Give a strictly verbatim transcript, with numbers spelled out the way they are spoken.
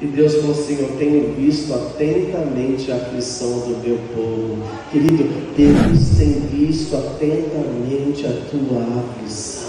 E Deus falou assim: eu tenho visto atentamente a aflição do meu povo. Querido, Deus tem visto atentamente a tua aflição.